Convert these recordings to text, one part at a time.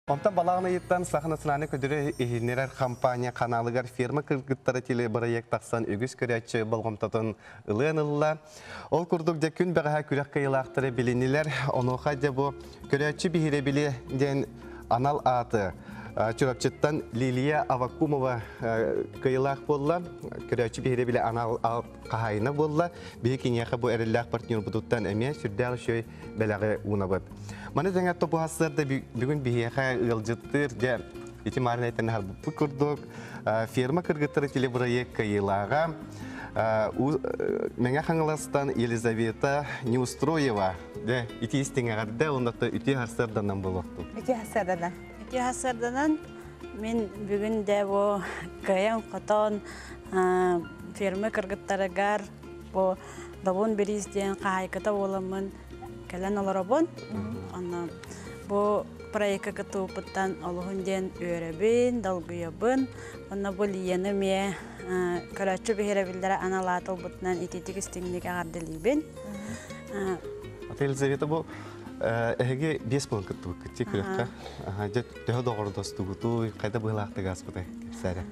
Онта балағына еттен сақынасынаны көдірі ehинерер компания каналыгар фирма кыргыттары теле проект тақсан өгіс көрәтші болғымтатын ылын-ылла. Ол күрдік де күн бәғаға күрек қиылақтыры білінілер. Онуға де бұл көрәтші бігіре білі ден анал аты. Чурапчыттан Лилия Авакумова кыйлах болла, көрәтші бігіре білі анал қағайына болла. Бігі кенеқі бұл әрілләқ партнер бұдуттан әме сүрдәғі шөй бәләғі уынабыд. Маны жаңатты бұл хастырды бүгін бігеға ұлжыттыр де етімарын әйтін әрбі күрдік. Ферма кіргіттірі телебірайек кайылаға. Мәңі қаңыластан Елизавета Неустроева де үті істеңағарды ондақта үті хастырданан болуқты. Үті хастырданан? Үті хастырданан мен бүгін де бұл кайын қотон ферма кіргіттірігар бұл дабын бірізден қайқыта оламын кәлен оларабын. Бұл проекті күтуіпіттен олығынден өребін, далгүйебін. Онна бұл ені ме көрәтші бігері білдері аналатыл бұтынан ететік істеңдегі ағардылейбін. Елизавета, бұл әйге 5 болын күттіп күтті күрекқа. Дөғі доғыры досты күту, қайда бұғылақты ғас бұдай сәрі?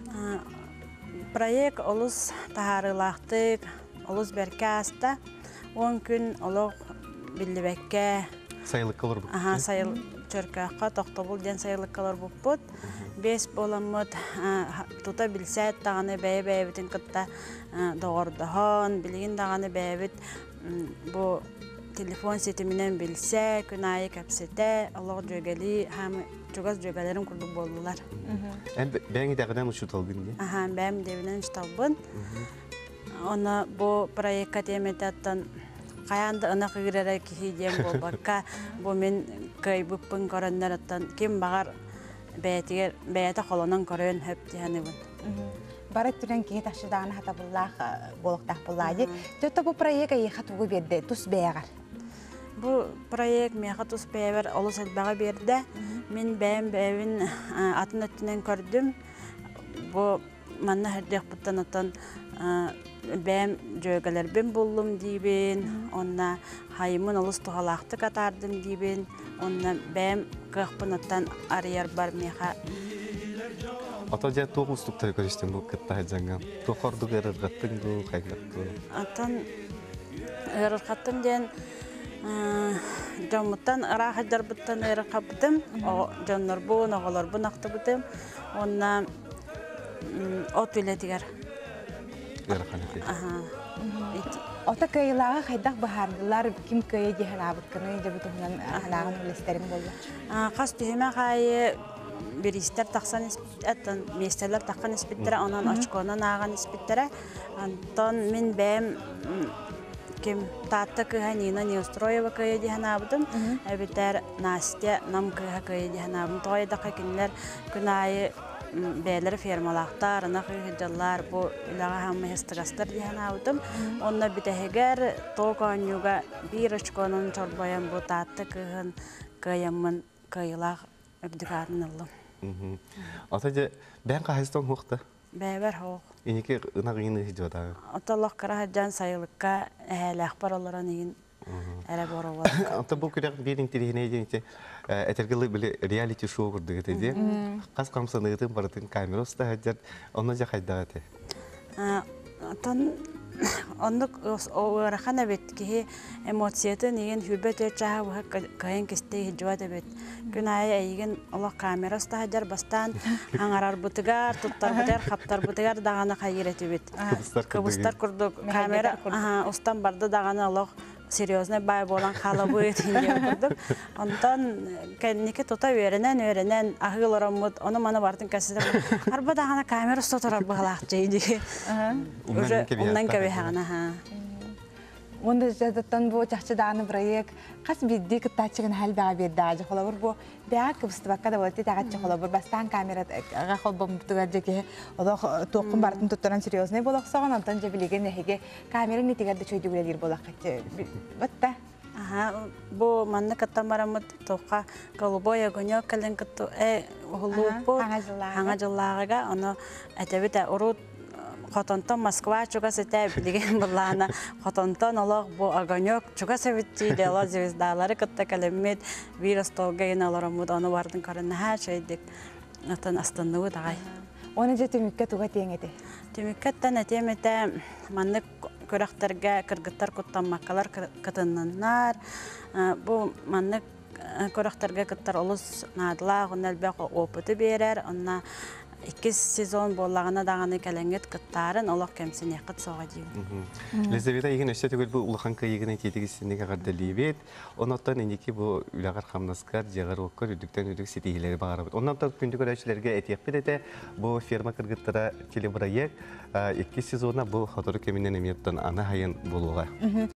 Проект олыс тағарылақтық, олыс бәрке аста. 10 күн олық білдібәкке сайылық қалар бұд? Сайыл чөркәққа тоқтабыл ден сайылық қалар бұд бұд. 5 боламыд тұта білсәт тағаны бәйбітін күтті доғырдығын, білген тағаны бәйбіт бұл телефон сетімінен білсә, күн айы кәпсеті, олық жөгәлі, жүгаз жөгәлерін күрді болдылар. Бәңі дәғінен ұшыт алғын де? Бәңі дәғінен ұшыт алғын. Оны бұл проектқа темететтен қаянды ынақ үйрері кейден бұл баққа бұл мен көйбіппін көріннер аттан кем бағар бәйеті қолынан көрін хөп дейіні бұн. Бары түрен кейі тақшыдағын хата болықтақ боллады. Төтті бұл проект айыға тұғы берді, тұс бәйіғар? Бұл проект меға тұс бәйіғар олы сәлбәға берді. Мен бәйін атын өттінен көрдім. Бұл манна хүрдек бұттан аттан бәм жөгәлербен болдым дейбен, онна хайымын олыс тұғалақты қатардым дейбен, онна бәм қықпын аттан арияр бар меға. Ата жа тоғы ұстықтары көріштен бұл күтті ғайжаңған. Тоқырдық әрірғаттың бұл қайғақты? Аттан әрірғаттым ден жамыттан ұрағыдар бұттан әрірқапытым, жонлар бұн, оғылар бұн ақты бұтым, онна от өлетігер. Ота кайылаға қайдақ бағардылар, кім көйе дегір абыткыны, жабы тұғынан ағылағын өлестерін болды? Қас түйіме қайы бірістер тақсан іспеттер, местерлер таққан іспеттері, онан очконан ағын іспеттері. Антон мен бәйім кем татты кыға Нина Неустроева көйе дегін абыдым. Әбеттер Настя нам кыға көйе дегін абым. Тоғайдаққа күнлер күн айы бәлері фермалақтар, ынақ үйгілділер, бұл үліға хамы хестігастыр дейін аудым. Онна бітәхегер тоғанюға бір үшконын чорбайын бұл татты күйін күйімін күйілақ өбдігарын ұлым. Атаде бән қағайыстан хоқты? Бәбер хоқ. Енеке ынақ үйіні хиджуадағы? Оталық қарағаджан сайылыққа әлі ақпар оларан ең әрі бору болады. Ата бұл күрек берін терегіне еденете әтергілі білі реалити шоу күрді кетеде. Қас қамсанығытын барытын камера ұста әдер, оны жа қайдағы әте? Ондық оғыраған әбет кейі эмоцияты неген хүбет өт жаға бұға қайын кесте хиджуат әбет. Күн айы әйген олық камера ұста әдер бастан аңарар бұтығар, тұттар бұтығар, қаптар бұтығар дағаны қайыр әті бет. Кыбыстар күрдік камера ұстан барды дағаны олық серьезный бай болан қалы бұйт инген күрдік. Онтан кәдінеке тұта өрінен ағыл орамыд, оны маны бардың кәсіздер. Арба дағаны камера ұста тұрар бұғалақ жейді. Оннан көбе хағына. Онда жадаттан бұл жақшыдағыны проект қас бидді күттачығын әл бәға берді ажы қолабыр бұл бәға күбісті баққа да болады тағатшы қолабыр бастан камераға қолбам бұтығар жеке тоқын бартын тұттыран серьезный болақ соған антон жабілеген әйге камера нетегерді чөйді білелер болақ қатшы бұтта? Бұл манны каттан барамыд тоққа голубой огонек кәлін күтті ұғылу бұл аңа жыллағыға оны әтәбіт ұрут Хотонтон Москва чуга сете билеген буллана хотонтон олог бу огонек чуга севитти дела звездалары кытта калемет вирус толгайын аларамуд аны бардын карына шайдык атан астаннуу дагай. Оны же түмүккө туга теңети. Түмүккеттен этемете манны көрөктөргө кыргыттар куттанмаккалар кытыннаннар. Бу манны көрөктөргө кыттар олус надыла гонелбек опыты берер. Онна 2 сезон боллагына даганы калеңет кыттарын олох кемсине кыт сога дийин. Лизавета еген өсө түгел бу улахан кайыгына тетигисинеге гардалибет. Онотан эники бу улагар хамнаскар жагар оккор үдүктөн үдүк сетигилери багарабыт. Ондан да күндү көрөчлөргө этиякпет эте бу ферма кыргыттара телебраек 2 сезонна бу хотору кеминен эметтен ана хайын болууга.